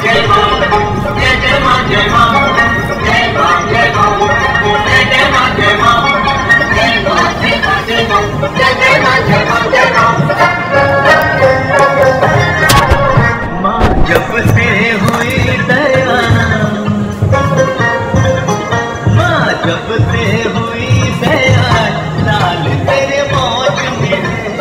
जब से हुई दया, माँ जब से हुई दया, लाल तेरे मौज में है।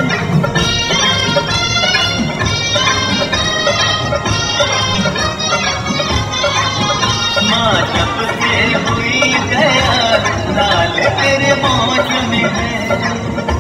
माँ जब से हुई दया, लाल तेरे मौज में है।